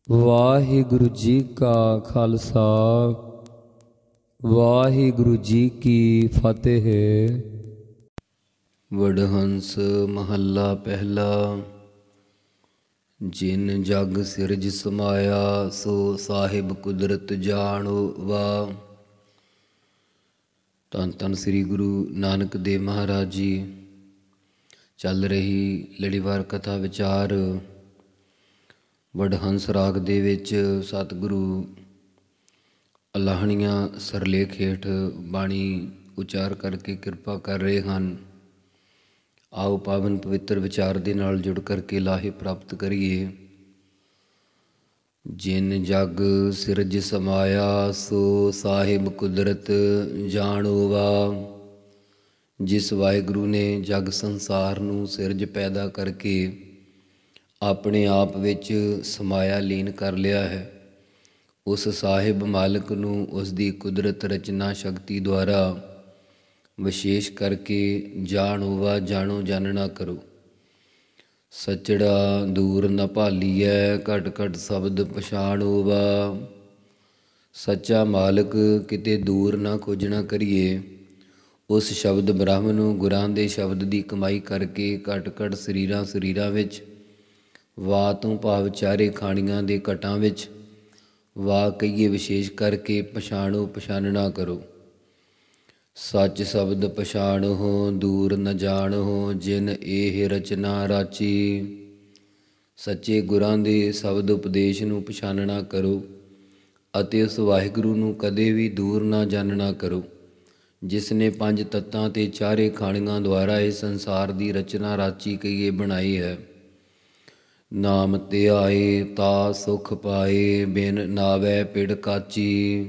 ਵਾਹਿਗੁਰੂ ਜੀ ਕਾ ਖਾਲਸਾ ਵਾਹਿਗੁਰੂ ਜੀ ਕੀ ਫਤਿਹ। ਵਡਹੰਸ ਮਹੱਲਾ ਪਹਿਲਾ। ਜਿਨ ਜਗ ਸਿਰਜ ਸਮਾਇਆ, ਸੋ ਸਾਹਿਬ ਕੁਦਰਤ ਜਾਣਵਾ। ਧੰਨ ਧੰਨ ਸ੍ਰੀ ਗੁਰੂ ਨਾਨਕ ਦੇਵ ਮਹਾਰਾਜ ਜੀ। ਚੱਲ ਰਹੀ ਲੜੀਵਾਰ ਕਥਾ ਵਿਚਾਰ ਵਡਹੰਸ ਰਾਗ ਦੇ ਵਿੱਚ ਸਤਿਗੁਰੂ ਅਲਾਹਣੀਆਂ ਸਰਲੇਖ ਹੇਠ ਬਾਣੀ ਉਚਾਰ ਕਰਕੇ ਕਿਰਪਾ ਕਰ ਰਹੇ ਹਨ। ਆਓ ਪਾਵਨ ਪਵਿੱਤਰ ਵਿਚਾਰ ਦੇ ਨਾਲ ਜੁੜ ਕਰਕੇ ਲਾਹੇ ਪ੍ਰਾਪਤ ਕਰੀਏ। ਜਿਨ ਜਗ ਸਿਰਜ ਸਮਾਇਆ, ਸੋ ਸਾਹਿਬ ਕੁਦਰਤ ਜਾਣੋਵਾ। ਜਿਸ ਵਾਹਿਗੁਰੂ ਨੇ ਜਗ ਸੰਸਾਰ ਨੂੰ ਸਿਰਜ ਪੈਦਾ ਕਰਕੇ ਆਪਣੇ ਆਪ ਵਿੱਚ ਸਮਾਇਆ ਲੀਨ ਕਰ ਲਿਆ ਹੈ, ਉਸ ਸਾਹਿਬ ਮਾਲਕ ਨੂੰ ਉਸ ਦੀ ਕੁਦਰਤ ਰਚਨਾ ਸ਼ਕਤੀ ਦੁਆਰਾ ਵਿਸ਼ੇਸ਼ ਕਰਕੇ ਜਾਣੋਵਾ, ਜਾਣੋ ਜਾਣਨਾ ਕਰੋ। ਸਚੜਾ ਦੂਰ ਨ ਭਾਲੀਐ, ਘਟ ਘਟ ਸ਼ਬਦ ਪਛਾਣੋਵਾ। ਸੱਚਾ ਮਾਲਕ ਕਿਤੇ ਦੂਰ ਨਾ ਖੋਜਣਾ ਕਰੀਏ। ਉਸ ਸ਼ਬਦ ਬ੍ਰਹਮ ਨੂੰ ਗੁਰਾਂ ਦੇ ਸ਼ਬਦ ਦੀ ਕਮਾਈ ਕਰਕੇ ਘਟ ਘਟ ਸਰੀਰਾਂ ਵਿੱਚ ਵਾਹ ਤੋਂ ਭਾਵ ਚਾਰੇ ਖਾਣੀਆਂ ਦੇ ਘਟਾਂ ਵਿੱਚ ਵਾਹ ਕਹੀਏ ਵਿਸ਼ੇਸ਼ ਕਰਕੇ ਪਛਾਣੋ, ਪਛਾਨਣਾ ਕਰੋ। ਸੱਚ ਸ਼ਬਦ ਪਛਾਣੋ, ਦੂਰ ਨ ਜਾਣੋ, ਜਿਨ ਇਹ ਰਚਨਾ ਰਾਚੀ। ਸੱਚੇ ਗੁਰਾਂ ਦੇ ਸ਼ਬਦ ਉਪਦੇਸ਼ ਨੂੰ ਪਛਾਨਣਾ ਕਰੋ ਅਤੇ ਉਸ ਵਾਹਿਗੁਰੂ ਨੂੰ ਕਦੇ ਵੀ ਦੂਰ ਨਾ ਜਾਣਨਾ ਕਰੋ, ਜਿਸ ਨੇ ਪੰਜ ਤੱਤਾਂ ਤੇ ਚਾਰੇ ਖਾਣੀਆਂ ਦੁਆਰਾ ਇਸ ਸੰਸਾਰ ਦੀ ਰਚਨਾ ਰਾਚੀ ਕਹੀਏ ਬਣਾਈ ਹੈ। ਨਾਮ ਧਿਆਏ ਤਾ ਸੁਖ ਪਾਏ, ਬਿਨ ਨਾਵੈ ਪਿੜ ਕਾਚੀ।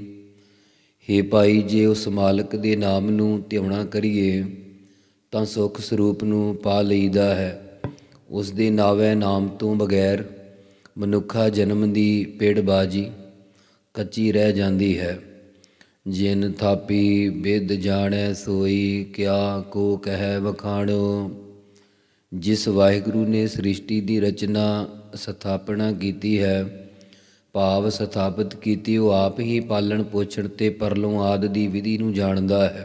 ਹੇ ਭਾਈ, ਜੇ ਉਸ ਮਾਲਕ ਦੇ ਨਾਮ ਨੂੰ ਧਿਆਉਣਾ ਕਰੀਏ ਤਾਂ ਸੁਖ ਸਰੂਪ ਨੂੰ ਪਾ ਲਈਦਾ ਹੈ। ਉਸ ਦੇ ਨਾਵੈ ਨਾਮ ਤੋਂ ਬਗੈਰ ਮਨੁੱਖਾ ਜਨਮ ਦੀ ਪਿੜਬਾਜੀ ਕੱਚੀ ਰਹਿ ਜਾਂਦੀ ਹੈ। ਜਿਨ ਥਾਪੀ ਬਿਦ ਜਾਣੈ ਸੋਈ, ਕਿਆ ਕੋ ਕਹਿ ਵਖਾਣੋ। ਜਿਸ ਵਾਹਿਗੁਰੂ ਨੇ ਸ੍ਰਿਸ਼ਟੀ ਦੀ ਰਚਨਾ ਸਥਾਪਨਾ ਕੀਤੀ ਹੈ, ਭਾਵ ਸਥਾਪਿਤ ਕੀਤੀ, ਉਹ ਆਪ ਹੀ ਪਾਲਣ ਪੋਸ਼ਣ ਤੇ ਪਰਲੋਂ ਆਦਿ ਦੀ ਵਿਧੀ ਨੂੰ ਜਾਣਦਾ ਹੈ।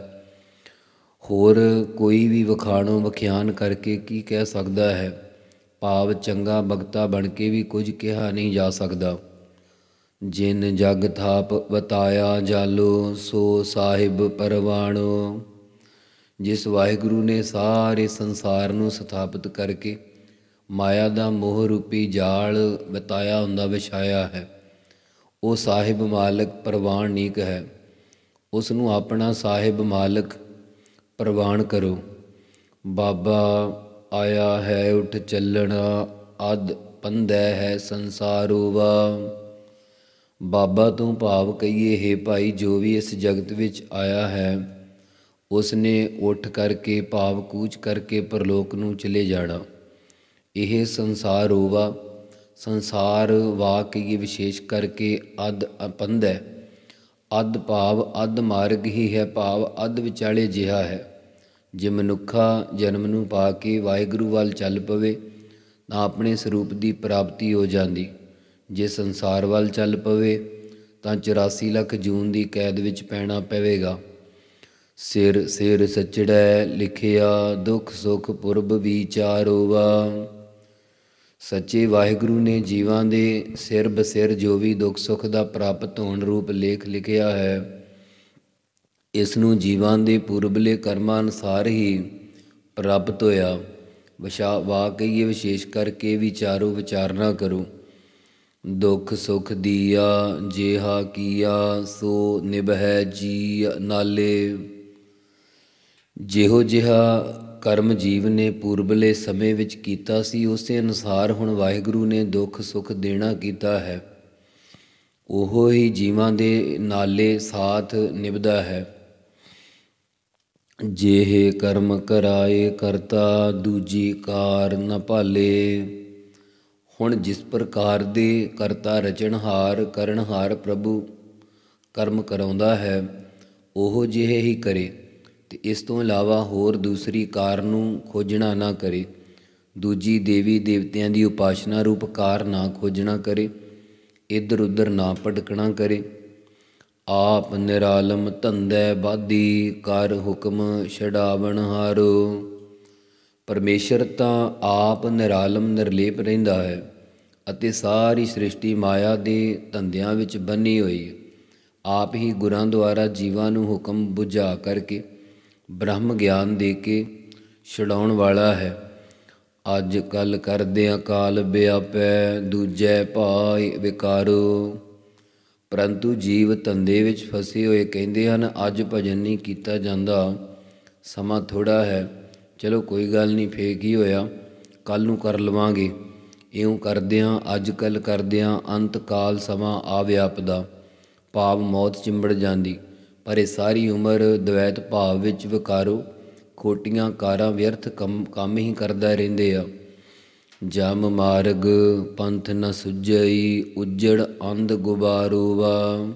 ਹੋਰ ਕੋਈ ਵੀ ਵਖਾਣੋ ਵਖਿਆਨ ਕਰਕੇ ਕੀ ਕਹਿ ਸਕਦਾ ਹੈ, ਭਾਵ ਚੰਗਾ ਬਗਤਾ ਬਣ ਕੇ ਵੀ ਕੁਝ ਕਿਹਾ ਨਹੀਂ ਜਾ ਸਕਦਾ। ਜਿਨ ਜਗ ਥਾਪ ਵਤਾਇਆ ਜਾਲੋ, ਸੋ ਸਾਹਿਬ ਪਰਵਾਣੋ। ਜਿਸ ਵਾਹਿਗੁਰੂ ਨੇ ਸਾਰੇ ਸੰਸਾਰ ਨੂੰ ਸਥਾਪਿਤ ਕਰਕੇ ਮਾਇਆ ਦਾ ਮੋਹ ਰੂਪੀ ਜਾਲ ਵਤਾਇਆ ਹੁੰਦਾ, ਵਿਛਾਇਆ ਹੈ, ਉਹ ਸਾਹਿਬ ਮਾਲਕ ਪ੍ਰਵਾਨਿਕ ਹੈ। ਉਸ ਨੂੰ ਆਪਣਾ ਸਾਹਿਬ ਮਾਲਕ ਪ੍ਰਵਾਨ ਕਰੋ। ਬਾਬਾ ਆਇਆ ਹੈ ਉੱਠ ਚੱਲਣਾ, ਅਧ ਪੰਧੈ ਹੈ ਸੰਸਾਰੋਵਾ। ਬਾਬਾ ਤੋਂ ਭਾਵ ਕਹੀਏ, ਹੇ ਭਾਈ, ਜੋ ਵੀ ਇਸ ਜਗਤ ਵਿੱਚ ਆਇਆ ਹੈ ਉਸ ਨੇ ਉੱਠ ਕਰਕੇ ਭਾਵ ਕੂਚ ਕਰਕੇ ਪਰਲੋਕ ਨੂੰ ਚਲੇ ਜਾਣਾ। ਇਹ ਸੰਸਾਰ ਹੋਵਾ, ਸੰਸਾਰ ਵਾ ਕਹੀਏ ਵਿਸ਼ੇਸ਼ ਕਰਕੇ ਅਧ ਪੰਧੈ। ਅੱਧ ਭਾਵ ਅੱਧ ਮਾਰਗ ਹੀ ਹੈ, ਭਾਵ ਅੱਧ ਵਿਚਾਲੇ ਜਿਹਾ ਹੈ। ਜੇ ਮਨੁੱਖਾ ਜਨਮ ਨੂੰ ਪਾ ਕੇ ਵਾਹਿਗੁਰੂ ਵੱਲ ਚੱਲ ਪਵੇ ਤਾਂ ਆਪਣੇ ਸਰੂਪ ਦੀ ਪ੍ਰਾਪਤੀ ਹੋ ਜਾਂਦੀ। ਜੇ ਸੰਸਾਰ ਵੱਲ ਚੱਲ ਪਵੇ ਤਾਂ 84 ਲੱਖ ਜੂਨ ਦੀ ਕੈਦ ਵਿੱਚ ਪੈਣਾ ਪਵੇਗਾ। ਸਿਰ ਸਿਰ ਸਚੜੈ ਲਿਖਿਆ, ਦੁੱਖ ਸੁੱਖ ਪੁਰਬ ਵਿਚਾਰੋਵਾ। ਸੱਚੇ ਵਾਹਿਗੁਰੂ ਨੇ ਜੀਵਾਂ ਦੇ ਸਿਰ ਬਸਿਰ ਜੋ ਵੀ ਦੁੱਖ ਸੁੱਖ ਦਾ ਪ੍ਰਾਪਤ ਹੋਣ ਰੂਪ ਲੇਖ ਲਿਖਿਆ ਹੈ, ਇਸ ਨੂੰ ਜੀਵਾਂ ਦੇ ਪੂਰਬਲੇ ਕਰਮਾਂ ਅਨੁਸਾਰ ਹੀ ਪ੍ਰਾਪਤ ਹੋਇਆ। ਵਾ ਕਹੀਏ ਵਿਸ਼ੇਸ਼ ਕਰਕੇ ਵਿਚਾਰੋ, ਵਿਚਾਰਨਾ ਕਰੋ। ਦੁੱਖ ਸੁੱਖ ਦੀਆ ਜਿਹਾ ਕੀਆ, ਸੋ ਨਿਭੈ ਜੀ ਨਾਲੇ। ਜਿਹੋ ਜਿਹਾ ਕਰਮ ਜੀਵ ਨੇ ਪੂਰਬਲੇ ਸਮੇਂ ਵਿੱਚ ਕੀਤਾ ਸੀ, ਉਸੇ ਅਨੁਸਾਰ ਹੁਣ ਵਾਹਿਗੁਰੂ ਨੇ ਦੁੱਖ ਸੁੱਖ ਦੇਣਾ ਕੀਤਾ ਹੈ। ਉਹੋ ਹੀ ਜੀਵਾਂ ਦੇ ਨਾਲੇ ਸਾਥ ਨਿਭਦਾ ਹੈ। ਜਿਹੇ ਕਰਮ ਕਰਾਏ ਕਰਤਾ, ਦੂਜੀ ਕਾਰ ਨ ਭਾਲੇ। ਹੁਣ ਜਿਸ ਪ੍ਰਕਾਰ ਦੇ ਕਰਤਾ ਰਚਨਹਾਰ ਕਰਨਹਾਰ ਪ੍ਰਭੂ ਕਰਮ ਕਰਾਉਂਦਾ ਹੈ, ਉਹੋ ਜਿਹੇ ਹੀ ਕਰੇ ਅਤੇ ਇਸ ਤੋਂ ਇਲਾਵਾ ਹੋਰ ਦੂਸਰੀ ਕਾਰ ਨੂੰ ਖੋਜਣਾ ਨਾ ਕਰੇ। ਦੂਜੀ ਦੇਵੀ ਦੇਵਤਿਆਂ ਦੀ ਉਪਾਸਨਾ ਰੂਪ ਕਾਰ ਨਾ ਖੋਜਣਾ ਕਰੇ। ਇੱਧਰ ਉੱਧਰ ਨਾ ਭਟਕਣਾ ਕਰੇ। ਆਪ ਨਿਰਾਲਮ ਧੰਦੈ ਬਾਧੀ, ਕਰ ਹੁਕਮ ਛਡਾਵਣ ਹਾਰੋ। ਪਰਮੇਸ਼ਰ ਤਾਂ ਆਪ ਨਿਰਾਲਮ ਨਿਰਲੇਪ ਰਹਿੰਦਾ ਹੈ ਅਤੇ ਸਾਰੀ ਸ੍ਰਿਸ਼ਟੀ ਮਾਇਆ ਦੇ ਧੰਦਿਆਂ ਵਿੱਚ ਬੰਨੀ ਹੋਈ ਹੈ। ਆਪ ਹੀ ਗੁਰਾਂ ਦੁਆਰਾ ਜੀਵਾਂ ਨੂੰ ਹੁਕਮ ਬੁਝਾ ਕਰਕੇ ਬ੍ਰਹਮ ਗਿਆਨ ਦੇ ਕੇ ਛਡਾਉਣ ਵਾਲਾ ਹੈ। ਅੱਜ ਕੱਲ ਕਰਦਿਆਂ ਕਾਲ ਵਿਆਪੈ, ਦੂਜੈ ਭਾਇ ਵਿਕਾਰੋ। ਪਰੰਤੂ ਜੀਵ ਧੰਦੇ ਵਿੱਚ ਫਸੇ ਹੋਏ ਕਹਿੰਦੇ ਹਨ, ਅੱਜ ਭਜਨ ਨਹੀਂ ਕੀਤਾ ਜਾਂਦਾ, ਸਮਾਂ ਥੋੜ੍ਹਾ ਹੈ, ਚਲੋ ਕੋਈ ਗੱਲ ਨਹੀਂ, ਫੇਰ ਕੀ ਹੋਇਆ, ਕੱਲ੍ਹ ਨੂੰ ਕਰ ਲਵਾਂਗੇ। ਇਉਂ ਕਰਦਿਆਂ ਅੱਜ ਕੱਲ੍ਹ ਕਰਦਿਆਂ ਅੰਤ ਕਾਲ ਸਮਾਂ ਆ ਵਿਆਪਦਾ, ਭਾਵ ਮੌਤ ਚਿੰਬੜ ਜਾਂਦੀ। ਪਰ ਇਹ ਸਾਰੀ ਉਮਰ ਦਵੈਤ ਭਾਵ ਵਿੱਚ ਵਿਕਾਰੋ ਖੋਟੀਆਂ ਕਾਰਾਂ ਵਿਅਰਥ ਕੰਮ ਹੀ ਕਰਦਾ ਰਹਿੰਦੇ ਆ। ਜਮ ਮਾਰਗ ਪੰਥ ਨ ਸੁਝਈ, ਉੱਜੜ ਅੰਧ ਗੁਬਾਰੋ ਵਾ।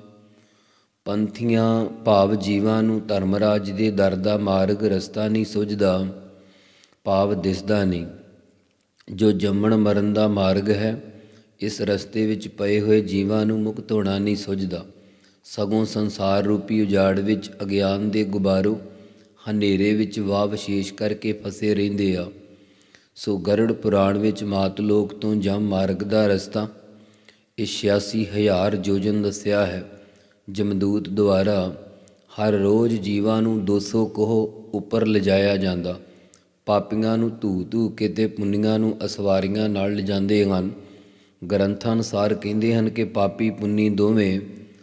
ਪੰਥੀਆਂ ਭਾਵ ਜੀਵਾਂ ਨੂੰ ਧਰਮਰਾਜ ਦੇ ਦਰ ਦਾ ਮਾਰਗ ਰਸਤਾ ਨਹੀਂ ਸੁਝਦਾ, ਭਾਵ ਦਿਸਦਾ ਨਹੀਂ। ਜੋ ਜੰਮਣ ਮਰਨ ਦਾ ਮਾਰਗ ਹੈ, ਇਸ ਰਸਤੇ ਵਿੱਚ ਪਏ ਹੋਏ ਜੀਵਾਂ ਨੂੰ ਮੁਕਤ ਹੋਣਾ ਨਹੀਂ ਸੁਝਦਾ, ਸਗੋਂ ਸੰਸਾਰ ਰੂਪੀ ਉਜਾੜ ਵਿੱਚ ਅਗਿਆਨ ਦੇ ਗੁਬਾਰੋ ਹਨੇਰੇ ਵਿੱਚ ਵਾਹ ਵਿਸ਼ੇਸ਼ ਕਰਕੇ ਫਸੇ ਰਹਿੰਦੇ ਆ। ਸੋ ਗਰੜ ਪੁਰਾਣ ਵਿੱਚ ਮਾਤਲੋਕ ਤੋਂ ਜਮ ਮਾਰਗ ਦਾ ਰਸਤਾ ਇਹ 86,000 ਯੋਜਨ ਦੱਸਿਆ ਹੈ। ਜਮਦੂਤ ਦੁਆਰਾ ਹਰ ਰੋਜ਼ ਜੀਵਾਂ ਨੂੰ 200 ਕੋਹ ਉੱਪਰ ਲਿਜਾਇਆ ਜਾਂਦਾ। ਪਾਪੀਆਂ ਨੂੰ ਧੂ ਧੂ ਕੇ ਤੇ ਪੁੰਨੀਆਂ ਨੂੰ ਅਸਵਾਰੀਆਂ ਨਾਲ ਲਿਜਾਂਦੇ ਹਨ। ਗ੍ਰੰਥਾਂ ਅਨੁਸਾਰ ਕਹਿੰਦੇ ਹਨ ਕਿ ਪਾਪੀ ਪੁੰਨੀ ਦੋਵੇਂ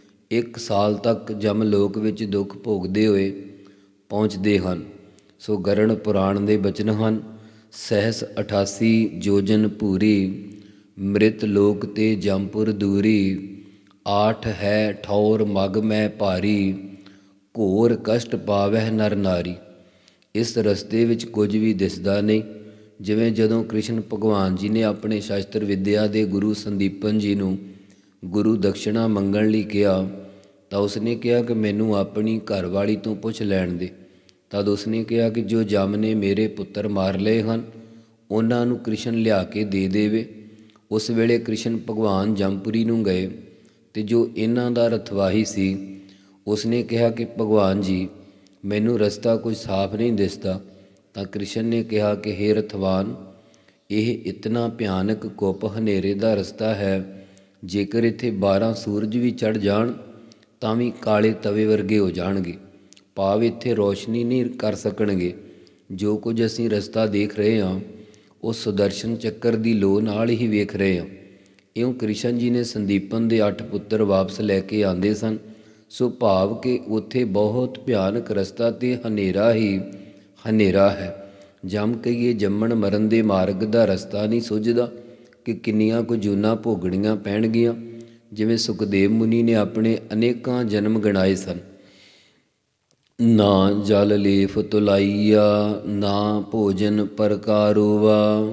1 ਸਾਲ ਤੱਕ ਜਮ ਲੋਕ ਵਿੱਚ ਦੁੱਖ ਭੋਗਦੇ ਹੋਏ ਪਹੁੰਚਦੇ ਹਨ। ਸੋ ਗਰੜ ਪੁਰਾਣ ਦੇ ਬਚਨ ਹਨ, ਸਹਿਸ 88 ਯੋਜਨ ਭੂਰੀ, ਮ੍ਰਿਤ ਲੋਕ ਤੇ ਜਮਪੁਰ ਦੂਰੀ। 8 ਹੈ ਠੌਰ ਮਗ ਮੈਂ ਭਾਰੀ, ਘੋਰ ਕਸ਼ਟ ਪਾਵਹਿ ਨਰ ਨਾਰੀ। ਇਸ ਰਸਤੇ ਵਿੱਚ ਕੁਝ ਵੀ ਦਿਸਦਾ ਨਹੀਂ। ਜਿਵੇਂ ਜਦੋਂ ਕ੍ਰਿਸ਼ਨ ਭਗਵਾਨ ਜੀ ਨੇ ਆਪਣੇ ਸ਼ਸਤਰ ਵਿੱਦਿਆ ਦੇ ਗੁਰੂ ਸੰਦੀਪਨ ਜੀ ਨੂੰ ਗੁਰੂ ਦਕਸ਼ਿਣਾ ਮੰਗਣ ਲਈ ਕਿਹਾ, ਤਾਂ ਉਸਨੇ ਕਿਹਾ ਕਿ ਮੈਨੂੰ ਆਪਣੀ ਘਰਵਾਲੀ ਤੋਂ ਪੁੱਛ ਲੈਣ ਦੇ। ਤਦ ਉਸਨੇ ਕਿਹਾ ਕਿ ਜੋ ਜਮ ਨੇ ਮੇਰੇ ਪੁੱਤਰ ਮਾਰ ਲਏ ਹਨ, ਉਹਨਾਂ ਨੂੰ ਕ੍ਰਿਸ਼ਨ ਲਿਆ ਕੇ ਦੇ ਦੇਵੇ। ਉਸ ਵੇਲੇ ਕ੍ਰਿਸ਼ਨ ਭਗਵਾਨ ਜਮਪੁਰੀ ਨੂੰ ਗਏ ਅਤੇ ਜੋ ਇਹਨਾਂ ਦਾ ਰਥਵਾਹੀ ਸੀ, ਉਸਨੇ ਕਿਹਾ ਕਿ ਭਗਵਾਨ ਜੀ, ਮੈਨੂੰ ਰਸਤਾ ਕੁਝ ਸਾਫ਼ ਨਹੀਂ ਦਿਸਦਾ। ਤਾਂ ਕ੍ਰਿਸ਼ਨ ਨੇ ਕਿਹਾ ਕਿ ਹੇ ਰਥਵਾਨ, ਇਹ ਇਤਨਾ ਭਿਆਨਕ ਕੁੱਪ ਹਨੇਰੇ ਦਾ ਰਸਤਾ ਹੈ, ਜੇਕਰ ਇੱਥੇ 12 ਸੂਰਜ ਵੀ ਚੜ੍ਹ ਜਾਣ ਤਾਂ ਵੀ ਕਾਲੇ ਤਵੇ ਵਰਗੇ ਹੋ ਜਾਣਗੇ, ਭਾਵ ਇੱਥੇ ਰੋਸ਼ਨੀ ਨਹੀਂ ਕਰ ਸਕਣਗੇ। ਜੋ ਕੁਝ ਅਸੀਂ ਰਸਤਾ ਦੇਖ ਰਹੇ ਹਾਂ, ਉਹ ਸੁਦਰਸ਼ਨ ਚੱਕਰ ਦੀ ਲੋਅ ਨਾਲ ਹੀ ਵੇਖ ਰਹੇ ਹਾਂ। ਇਉਂ ਕ੍ਰਿਸ਼ਨ ਜੀ ਨੇ ਸੰਦੀਪਨ ਦੇ 8 ਪੁੱਤਰ ਵਾਪਸ ਲੈ ਕੇ ਆਂਦੇ ਸਨ। ਸੋ ਭਾਵ ਕਿ ਉੱਥੇ ਬਹੁਤ ਭਿਆਨਕ ਰਸਤਾ ਤੇ ਹਨੇਰਾ ਹੀ ਹਨੇਰਾ ਹੈ। ਜਮ ਕਹੀਏ ਜੰਮਣ ਮਰਨ ਦੇ ਮਾਰਗ ਦਾ ਰਸਤਾ ਨਹੀਂ ਸੁੱਝਦਾ ਕਿ ਕਿੰਨੀਆਂ ਕੁ ਜੂਨਾਂ ਭੋਗਣੀਆਂ ਪੈਣਗੀਆਂ। ਜਿਵੇਂ ਸੁਖਦੇਵ ਮੁਨੀ ਨੇ ਆਪਣੇ ਅਨੇਕਾਂ ਜਨਮ ਗਿਣਾਏ ਸਨ। ਨਾ ਜਲ ਲੇਫ ਤੁਲਾਈਆ, ਨਾ ਭੋਜਨ ਪ੍ਰਕਾਰੋ ਵਾ।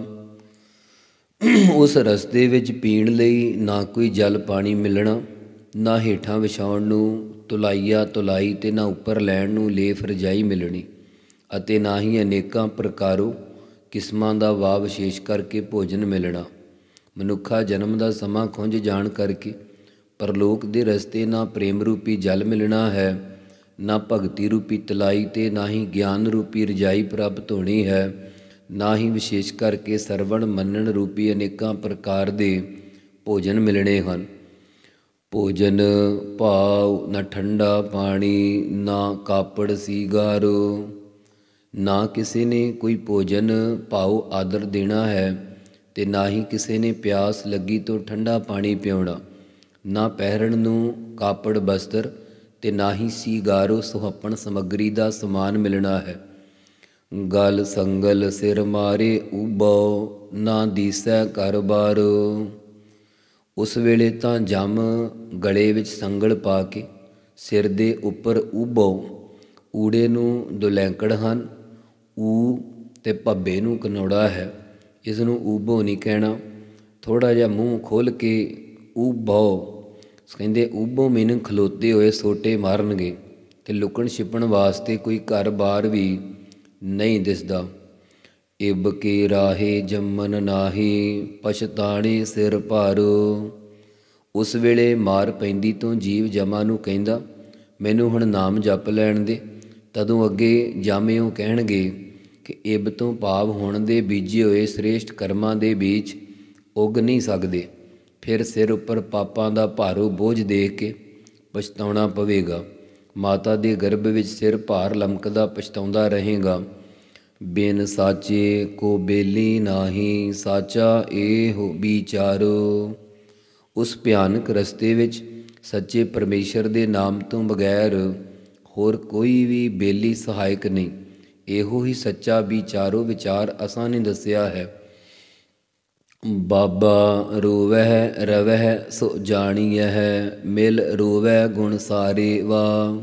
ਉਸ ਰਸਤੇ ਵਿੱਚ ਪੀਣ ਲਈ ਨਾ ਕੋਈ ਜਲ ਪਾਣੀ ਮਿਲਣਾ, ਨਾ ਹੇਠਾਂ ਵਿਛਾਉਣ ਨੂੰ ਤੁਲਾਈਆ ਤੁਲਾਈ ਅਤੇ ਨਾ ਉੱਪਰ ਲੈਣ ਨੂੰ ਲੇਫ ਰਜਾਈ ਮਿਲਣੀ, ਅਤੇ ਨਾ ਹੀ ਅਨੇਕਾਂ ਪ੍ਰਕਾਰੋਂ ਕਿਸਮਾਂ ਦਾ ਵਾਹ ਵਿਸ਼ੇਸ਼ ਕਰਕੇ ਭੋਜਨ ਮਿਲਣਾ। ਮਨੁੱਖਾ ਜਨਮ ਦਾ ਸਮਾਂ ਖੁੰਝ ਜਾਣ ਕਰਕੇ ਪਰਲੋਕ ਦੇ ਰਸਤੇ ਨਾ ਪ੍ਰੇਮ ਰੂਪੀ ਜਲ ਮਿਲਣਾ ਹੈ, ਨਾ ਭਗਤੀ ਰੂਪੀ ਤਲਾਈ ਅਤੇ ਨਾ ਹੀ ਗਿਆਨ ਰੂਪੀ ਰਜਾਈ ਪ੍ਰਾਪਤ ਹੋਣੀ ਹੈ, ਨਾ ਹੀ ਵਿਸ਼ੇਸ਼ ਕਰਕੇ ਸਰਵਣ ਮੰਨਣ ਰੂਪੀ ਅਨੇਕਾਂ ਪ੍ਰਕਾਰ ਦੇ ਭੋਜਨ ਮਿਲਣੇ ਹਨ। ਭੋਜਨ ਭਾਵ ਨਾ ਠੰਡਾ ਪਾਣੀ, ਨਾ ਕਾਪੜ ਸੀਗਾਰੋ। ਨਾ ਕਿਸੇ ਨੇ ਕੋਈ ਭੋਜਨ ਭਾਵ ਆਦਰ ਦੇਣਾ ਹੈ ਅਤੇ ਨਾ ਹੀ ਕਿਸੇ ਨੇ ਪਿਆਸ ਲੱਗੀ ਤੋਂ ਠੰਡਾ ਪਾਣੀ ਪਿਆਉਣਾ। ਨਾ ਪਹਿਨਣ ਨੂੰ ਕਾਪੜ ਬਸਤਰ ਅਤੇ ਨਾ ਹੀ ਸੀਗਾਰੋ ਸੁਹੱਪਣ ਸਮੱਗਰੀ ਦਾ ਸਮਾਨ ਮਿਲਣਾ ਹੈ। ਗਲ ਸੰਗਲ ਸਿਰ ਮਾਰੇ ਊਬੋ, ਨਾ ਦੀਸੈ ਘਰ ਬਾਰੋ। ਉਸ ਵੇਲੇ ਤਾਂ ਜਮ ਗਲੇ ਵਿੱਚ ਸੰਗਲ ਪਾ ਕੇ ਸਿਰ ਦੇ ਉੱਪਰ ਊਬੋ, ਊੜੇ ਨੂੰ ਦੁਲੈਂਕੜ ਹਨ, ਊ ਅਤੇ ਭੱਬੇ ਨੂੰ ਕਨੌੜਾ ਹੈ, ਇਸ ਨੂੰ ਊਬੋ ਨਹੀਂ ਕਹਿਣਾ। ਥੋੜ੍ਹਾ ਜਿਹਾ ਮੂੰਹ ਖੋਲ੍ਹ ਕੇ ਊਬੋ ਕਹਿੰਦੇ। ਊਬੋ ਮੀਨਿੰਗ ਖਲੋਤੇ ਹੋਏ ਸੋਟੇ ਮਾਰਨਗੇ ਅਤੇ ਲੁਕਣ ਛਿਪਣ ਵਾਸਤੇ ਕੋਈ ਘਰ ਬਾਰ ਵੀ ਨਹੀਂ ਦਿਸਦਾ। ਇਬ ਕੇ ਰਾਹੇ ਜੰਮਨ ਨਾਹੀ, ਪਛਤਾਣੇ ਸਿਰ ਭਾਰੋ। ਉਸ ਵੇਲੇ ਮਾਰ ਪੈਂਦੀ ਤੋਂ ਜੀਵ ਜਮਾ ਨੂੰ ਕਹਿੰਦਾ, ਮੈਨੂੰ ਹੁਣ ਨਾਮ ਜਪ ਲੈਣ ਦੇ। ਤਦੋਂ ਅੱਗੇ ਜਾਮਿਓ ਕਹਿਣਗੇ ਕਿ ਇਬ ਤੋਂ ਭਾਵ ਹੁਣ ਦੇ ਬੀਜੇ ਹੋਏ ਸ੍ਰੇਸ਼ਟ ਕਰਮਾਂ ਦੇ ਬੀਜ ਉੱਗ ਨਹੀਂ ਸਕਦੇ। ਫਿਰ ਸਿਰ ਉੱਪਰ ਪਾਪਾਂ ਦਾ ਭਾਰੂ ਬੋਝ ਦੇਖ ਕੇ ਪਛਤਾਉਣਾ ਪਵੇਗਾ। ਮਾਤਾ ਦੇ ਗਰਭ ਵਿੱਚ ਸਿਰ ਭਾਰ ਲਮਕਦਾ ਪਛਤਾਉਂਦਾ ਰਹੇਗਾ। ਬਿਨ ਸਾਚੇ ਕੋ ਬੇਲੀ ਨਾਹੀ, ਸਾਚਾ ਇਹੋ ਵਿਚਾਰੋ। ਉਸ ਭਿਆਨਕ ਰਸਤੇ ਵਿੱਚ ਸੱਚੇ ਪਰਮੇਸ਼ਰ ਦੇ ਨਾਮ ਤੋਂ ਬਗੈਰ ਹੋਰ ਕੋਈ ਵੀ ਬੇਲੀ ਸਹਾਇਕ ਨਹੀਂ। ਇਹੋ ਹੀ ਸੱਚਾ ਵਿਚਾਰੋ ਵਿਚਾਰ ਅਸਾਂ ਨੇ ਦੱਸਿਆ ਹੈ। ਬਾਬਾ ਰੋਵਹਿ ਰਵਹਿ ਸੋ ਜਾਣੀਐ, ਮਿਲ ਰੋਵੈ ਗੁਣ ਸਾਰੇ ਵਾ।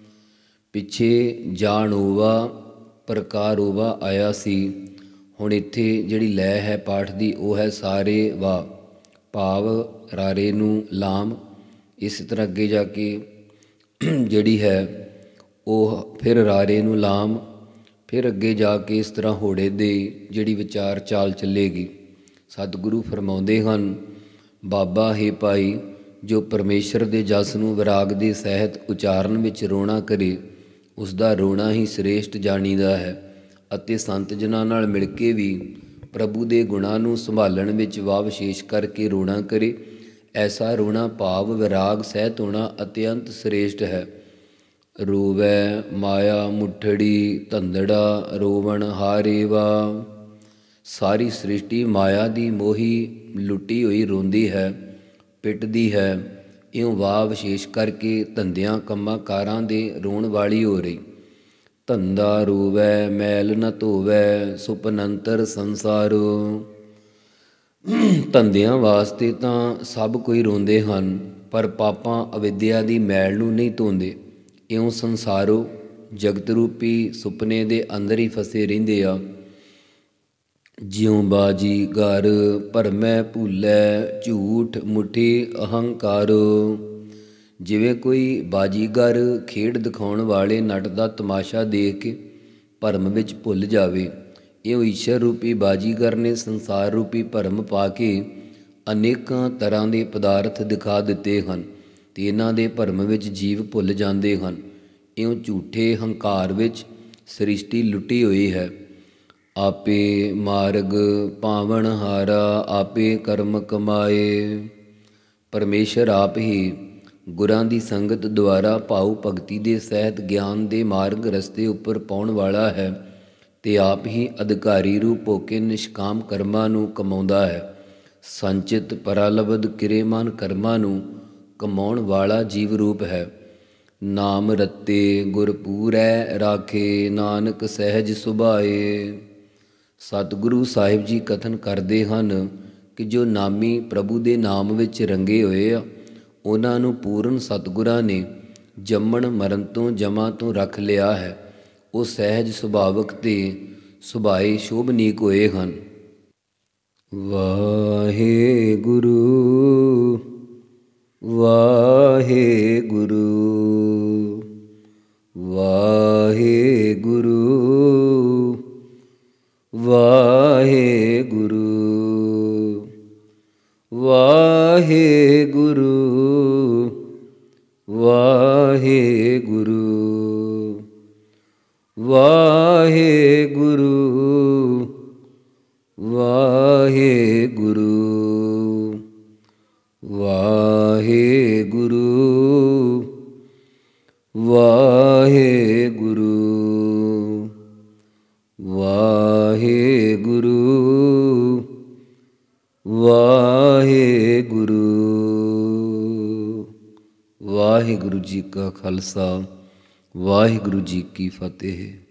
ਪਿੱਛੇ ਜਾਣੋਵਾ ਪ੍ਰਕਾਰੋਵਾ ਆਇਆ ਸੀ। ਹੁਣ ਇੱਥੇ ਜਿਹੜੀ ਲੈ ਹੈ ਪਾਠ ਦੀ ਉਹ ਹੈ ਸਾਰੇ ਵਾ, ਭਾਵ ਰਾਰੇ ਨੂੰ ਲਾਮ। ਇਸ ਤਰ੍ਹਾਂ ਅੱਗੇ ਜਾ ਕੇ ਜਿਹੜੀ ਹੈ ਉਹ ਫਿਰ ਰਾਰੇ ਨੂੰ ਲਾਮ, ਫਿਰ ਅੱਗੇ ਜਾ ਕੇ ਇਸ ਤਰ੍ਹਾਂ ਹੋੜੇ ਦੇ ਜਿਹੜੀ ਵਿਚਾਰ ਚਾਲ ਚੱਲੇਗੀ। ਸਤਿਗੁਰੂ ਫਰਮਾਉਂਦੇ ਹਨ, ਬਾਬਾ ਹੈ ਭਾਈ ਜੋ ਪਰਮੇਸ਼ਰ ਦੇ ਜਸ ਨੂੰ ਵਿਰਾਗ ਦੇ ਸਹਿਤ ਉਚਾਰਨ ਵਿੱਚ ਰੋਣਾ ਕਰੇ, ਉਸ ਦਾ ਰੋਣਾ ਹੀ ਸ੍ਰੇਸ਼ਟ ਜਾਣੀਦਾ ਹੈ। ਅਤੇ ਸੰਤ ਜਨਾਂ ਨਾਲ ਮਿਲ ਕੇ ਵੀ ਪ੍ਰਭੂ ਦੇ ਗੁਣਾਂ ਨੂੰ ਸੰਭਾਲਣ ਵਿੱਚ ਵਾਹ ਵਿਸ਼ੇਸ਼ ਕਰਕੇ ਰੋਣਾ ਕਰੇ, ਐਸਾ ਰੋਣਾ ਭਾਵ ਵਿਰਾਗ ਸਹਿਤ ਹੋਣਾ ਅਤਿਅੰਤ ਸ੍ਰੇਸ਼ਟ ਹੈ। ਰੋਵੈ ਮਾਇਆ ਮੁੱਠੜੀ ਧੰਦੜਾ, ਰੋਵਣ ਹਾਰੇ ਵਾ। ਸਾਰੀ ਸ੍ਰਿਸ਼ਟੀ ਮਾਇਆ ਦੀ ਮੋਹੀ ਲੁੱਟੀ ਹੋਈ ਰੋਂਦੀ ਹੈ, ਪਿੱਟਦੀ ਹੈ। ਇਉਂ ਵਾਹ ਵਿਸ਼ੇਸ਼ ਕਰਕੇ ਧੰਦਿਆਂ ਕੰਮਾਂ ਕਾਰਾਂ ਦੇ ਰੋਣ ਵਾਲੀ ਹੋ ਰਹੀ। ਧੰਦਾ ਰੋਵੈ ਮੈਲ ਨ ਧੋਵੈ, ਸੁਪਨੰਤਰ ਸੰਸਾਰੋ। ਧੰਦਿਆਂ ਵਾਸਤੇ ਤਾਂ ਸਭ ਕੋਈ ਰੋਂਦੇ ਹਨ, ਪਰ ਪਾਪਾਂ ਅਵਿਦਿਆ ਦੀ ਮੈਲ ਨੂੰ ਨਹੀਂ ਧੋਂਦੇ। ਇਉਂ ਸੰਸਾਰੋ ਜਗਤ ਰੂਪੀ ਸੁਪਨੇ ਦੇ ਅੰਦਰ ਹੀ ਫਸੇ ਰਹਿੰਦੇ ਆ। ਜਿਉਂ ਬਾਜੀ ਗਰ ਭਰਮੈ ਭੁੱਲੈ, ਝੂਠ ਮੁੱਠੀ ਅਹੰਕਾਰੋ। ਜਿਵੇਂ ਕੋਈ ਬਾਜੀਗਰ ਖੇਡ ਦਿਖਾਉਣ ਵਾਲੇ ਨਟ ਦਾ ਤਮਾਸ਼ਾ ਦੇਖ ਕੇ ਭਰਮ ਵਿੱਚ ਭੁੱਲ ਜਾਵੇ, ਇਉਂ ਈਸ਼ਰ ਰੂਪੀ ਬਾਜੀਗਰ ਨੇ ਸੰਸਾਰ ਰੂਪੀ ਭਰਮ ਪਾ ਕੇ ਅਨੇਕਾਂ ਤਰ੍ਹਾਂ ਦੇ ਪਦਾਰਥ ਦਿਖਾ ਦਿੱਤੇ ਹਨ ਅਤੇ ਇਹਨਾਂ ਦੇ ਭਰਮ ਵਿੱਚ ਜੀਵ ਭੁੱਲ ਜਾਂਦੇ ਹਨ। ਇਉਂ ਝੂਠੇ ਹੰਕਾਰ ਵਿੱਚ ਸ੍ਰਿਸ਼ਟੀ ਲੁੱਟੀ ਹੋਈ ਹੈ। ਆਪੇ ਮਾਰਗ ਪਾਵਨ ਹਾਰਾ, ਆਪੇ ਕਰਮ ਕਮਾਏ। ਪਰਮੇਸ਼ਰ ਆਪ ਹੀ ਗੁਰਾਂ ਦੀ ਸੰਗਤ ਦੁਆਰਾ ਭਾਉ ਭਗਤੀ ਦੇ ਸਹਿਤ ਗਿਆਨ ਦੇ ਮਾਰਗ ਰਸਤੇ ਉੱਪਰ ਪਾਉਣ ਵਾਲਾ ਹੈ ਅਤੇ ਆਪ ਹੀ ਅਧਿਕਾਰੀ ਰੂਪ ਹੋ ਕੇ ਨਿਸ਼ਕਾਮ ਕਰਮਾਂ ਨੂੰ ਕਮਾਉਂਦਾ ਹੈ। ਸੰਚਿਤ ਪਰਾਲਬਧ ਕਿਰੇਮਾਨ ਕਰਮਾਂ ਨੂੰ ਕਮਾਉਣ ਵਾਲਾ ਜੀਵ ਰੂਪ ਹੈ। ਨਾਮ ਰਤੇ ਗੁਰ ਪੂਰੈ ਰਾਖੇ, ਨਾਨਕ ਸਹਿਜ ਸੁਭਾਏ। ਸਤਿਗੁਰੂ ਸਾਹਿਬ ਜੀ ਕਥਨ ਕਰਦੇ ਹਨ ਕਿ ਜੋ ਨਾਮੀ ਪ੍ਰਭੂ ਦੇ ਨਾਮ ਵਿੱਚ ਰੰਗੇ ਹੋਏ ਆ, ਉਹਨਾਂ ਨੂੰ ਪੂਰਨ ਸਤਿਗੁਰਾਂ ਨੇ ਜੰਮਣ ਮਰਨ ਤੋਂ ਜਮਾ ਤੋਂ ਰੱਖ ਲਿਆ ਹੈ। ਉਹ ਸਹਿਜ ਸੁਭਾਵਕ ਅਤੇ ਸੁਭਾਏ ਸ਼ੋਭਨੀਕ ਹੋਏ ਹਨ। ਵਾਹਿਗੁਰੂ ਵਾਹਿਗੁਰੂ ਵਾਹਿਗੁਰੂ ਵਾਹਿਗੁਰੂ ਵਾਹਿਗੁਰੂ ਵਾਹਿਗੁਰੂ ਵਾਹਿਗੁਰੂ ਵਾਹਿਗੁਰੂ ਵਾਹਿਗੁਰੂ ਵਾਹਿਗੁਰੂ ਵਾਹਿਗੁਰੂ ਵਾਹਿਗੁਰੂ। ਵਾਹਿਗੁਰੂ ਜੀ ਕਾ ਖਾਲਸਾ, ਵਾਹਿਗੁਰੂ ਜੀ ਕੀ ਫਤਿਹ।